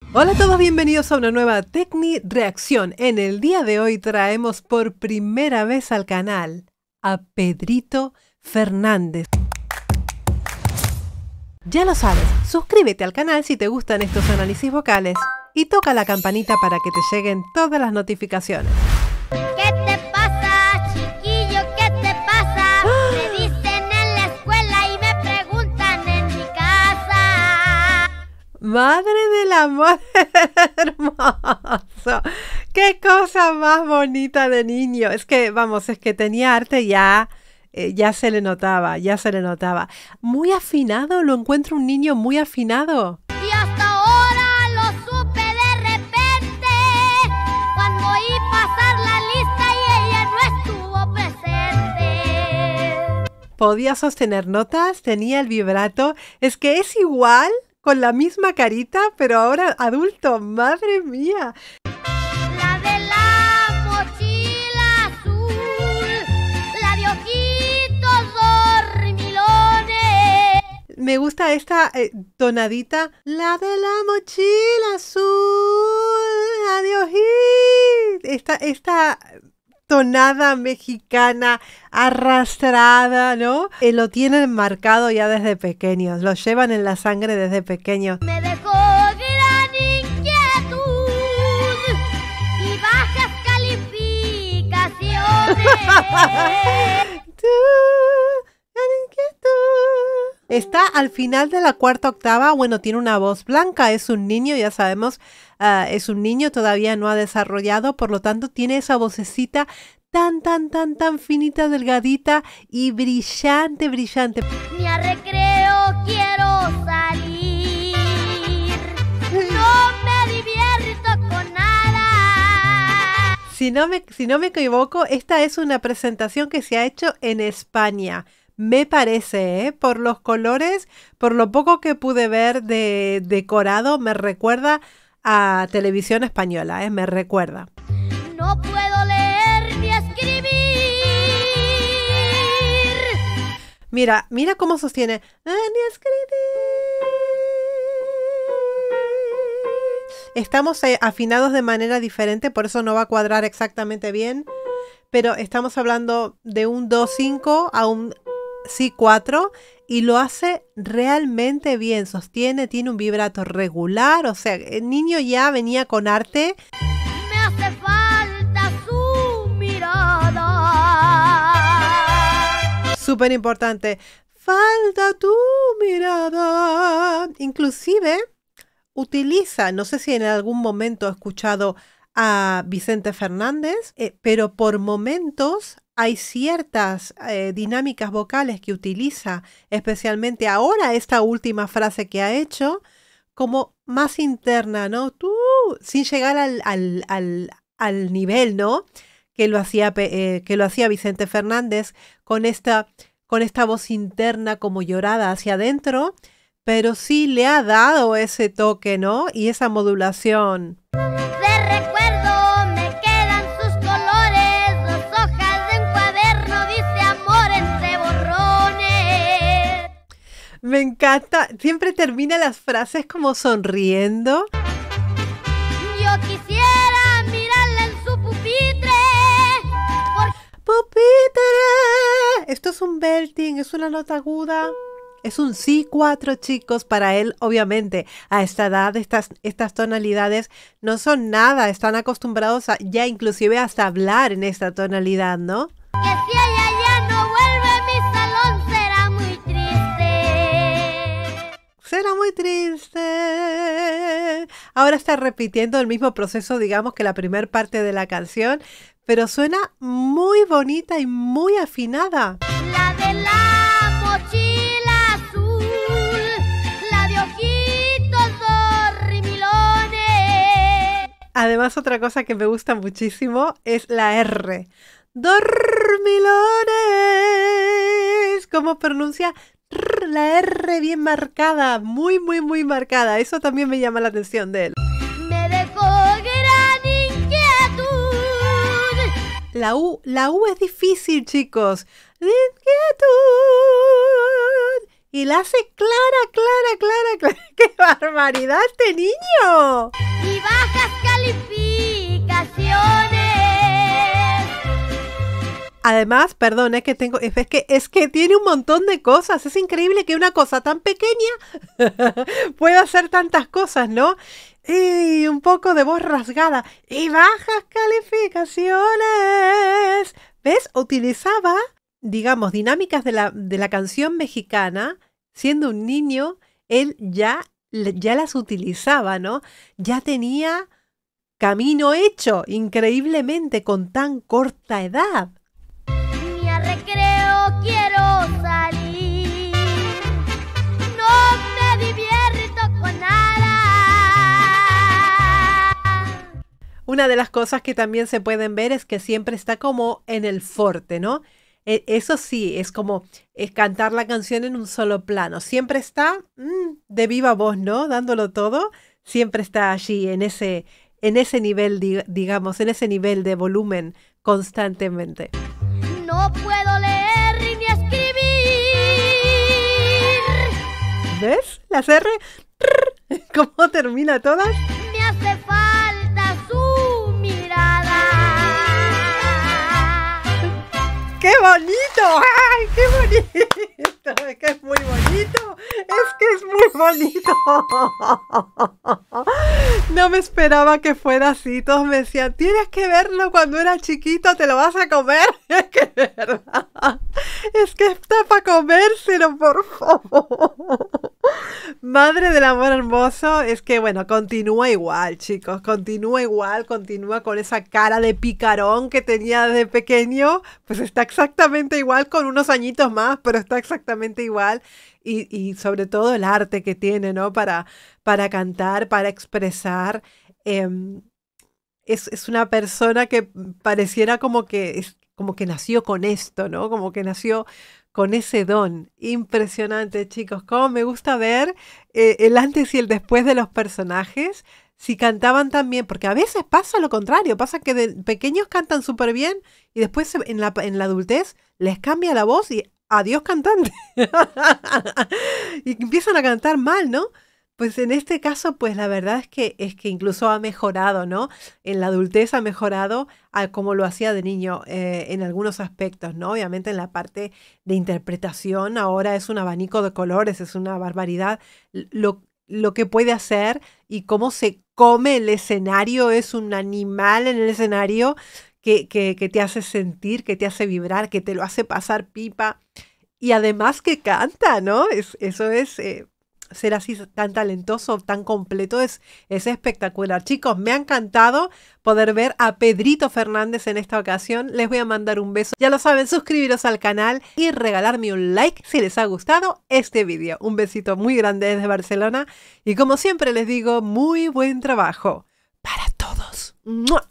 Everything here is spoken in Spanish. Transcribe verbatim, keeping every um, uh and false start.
Hola a todos, bienvenidos a una nueva Tecni Reacción. En el día de hoy traemos por primera vez al canal a Pedrito Fernández. Ya lo sabes, suscríbete al canal si te gustan estos análisis vocales y toca la campanita para que te lleguen todas las notificaciones. ¿Qué te pasa, chiquillo? ¿Qué te pasa? ¡Ah! Me dicen en la escuela y me preguntan en mi casa. ¡Madre del amor hermoso! ¡Qué cosa más bonita de niño! Es que, vamos, es que tenía arte ya... Eh, ya se le notaba, ya se le notaba. Muy afinado, lo encuentro un niño muy afinado. Y hasta ahora lo supe de repente, cuando oí pasar la lista y ella no estuvo presente. Podía sostener notas, tenía el vibrato. Es que es igual, con la misma carita, pero ahora adulto. ¡Madre mía! La de la mochila azul, la de ojitos dormilones. Me gusta esta eh, tonadita. La de la mochila azul, la de ojitos. Esta, esta tonada mexicana arrastrada, ¿no? Eh, lo tienen marcado ya desde pequeños. Lo llevan en la sangre desde pequeños. Me dejó gran inquietud y bajas calificaciones. Está al final de la cuarta octava. Bueno, tiene una voz blanca, es un niño, ya sabemos, uh, es un niño, todavía no ha desarrollado, por lo tanto tiene esa vocecita tan, tan, tan, tan finita, delgadita y brillante, brillante. Ni a recreo quiero salir, no me divierto con nada. Si no me, si no me equivoco, esta es una presentación que se ha hecho en España. Me parece, ¿eh? Por los colores, por lo poco que pude ver de decorado, me recuerda a televisión española, ¿eh? Me recuerda. No puedo leer ni escribir. Mira, mira cómo sostiene. Ah, ni escribir. Estamos eh, afinados de manera diferente, por eso no va a cuadrar exactamente bien. Pero estamos hablando de un do cinco a un si cuatro y lo hace realmente bien, sostiene, tiene un vibrato regular, o sea, el niño ya venía con arte. Me hace falta su mirada. Súper importante. Falta tu mirada. Inclusive utiliza, no sé si en algún momento he escuchado a Vicente Fernández, eh, pero por momentos hay ciertas eh, dinámicas vocales que utiliza, especialmente ahora esta última frase que ha hecho, como más interna, ¿no? Tú, sin llegar al, al, al, al nivel, ¿no? Que lo hacía, eh, que lo hacía Vicente Fernández con esta, con esta voz interna como llorada hacia adentro, pero sí le ha dado ese toque, ¿no? Y esa modulación. Me encanta, siempre termina las frases como sonriendo. Yo quisiera mirarla en su pupitre. Por... ¡Pupitre! Esto es un belting, es una nota aguda. Es un si cuatro, chicos. Para él, obviamente, a esta edad, estas, estas tonalidades no son nada. Están acostumbrados a, ya inclusive hasta hablar en esta tonalidad, ¿no? Que si ella ya no vuelve, mi salón será muy triste. Será muy triste. Ahora está repitiendo el mismo proceso, digamos, que la primera parte de la canción, pero suena muy bonita y muy afinada. La de la mochila azul, la de ojitos dormilones. Además, otra cosa que me gusta muchísimo es la R. Dormilones. ¿Cómo pronuncia? La R bien marcada, muy, muy, muy marcada. Eso también me llama la atención de él. Me dejó gran inquietud. La U, la U es difícil, chicos. Inquietud. Y la hace clara, clara, clara, clara. ¡Qué barbaridad este niño! Y bajas calificaciones. Además, perdón, es que tengo, es que, es que tiene un montón de cosas. Es increíble que una cosa tan pequeña pueda hacer tantas cosas, ¿no? Y un poco de voz rasgada. Y bajas calificaciones. ¿Ves? Utilizaba, digamos, dinámicas de la, de la canción mexicana. Siendo un niño, él ya, ya las utilizaba, ¿no? Ya tenía camino hecho, increíblemente, con tan corta edad. Ni a recreo quiero salir. No me divierto con nada. Una de las cosas que también se pueden ver es que siempre está como en el forte, ¿no? E- Eso sí, es como es cantar la canción en un solo plano. Siempre está mm, de viva voz, ¿no? Dándolo todo. Siempre está allí en ese, en ese nivel, di- digamos, en ese nivel de volumen constantemente. No puedo leer ni escribir. ¿Ves? Las R, ¿cómo termina todas? Me hace falta su mirada. ¡Qué bonito! ¡Ay, qué bonito! Es que es muy bonito. Es que es muy bonito. No me esperaba que fuera así. Todos me decían, tienes que verlo cuando era chiquito, te lo vas a comer. Es que es verdad. Es que está para comérselo, por favor. Madre del amor hermoso, es que bueno, continúa igual, chicos, continúa igual, continúa con esa cara de picarón que tenía de pequeño, pues está exactamente igual con unos añitos más, pero está exactamente igual y, y sobre todo el arte que tiene, ¿no? Para, para cantar, para expresar. em, es, es una persona que pareciera como que, es, como que nació con esto, ¿no? Como que nació con ese don. Impresionante, chicos. Cómo me gusta ver eh, el antes y el después de los personajes. Si cantaban tan bien, porque a veces pasa lo contrario, pasa que de pequeños cantan súper bien y después se- en la, en la adultez les cambia la voz y adiós cantante. Y empiezan a cantar mal, ¿no? Pues en este caso, pues la verdad es que es que incluso ha mejorado, ¿no? En la adultez ha mejorado a como lo hacía de niño eh, en algunos aspectos, ¿no? Obviamente en la parte de interpretación ahora es un abanico de colores, es una barbaridad lo, lo que puede hacer y cómo se come el escenario, es un animal en el escenario que, que, que te hace sentir, que te hace vibrar, que te lo hace pasar pipa y además que canta, ¿no? Es, eso es... eh, ser así tan talentoso, tan completo, es, es espectacular. Chicos, me ha encantado poder ver a Pedrito Fernández en esta ocasión. Les voy a mandar un beso. Ya lo saben, suscribiros al canal y regalarme un like si les ha gustado este vídeo. Un besito muy grande desde Barcelona y como siempre les digo, muy buen trabajo para todos. ¡Mua!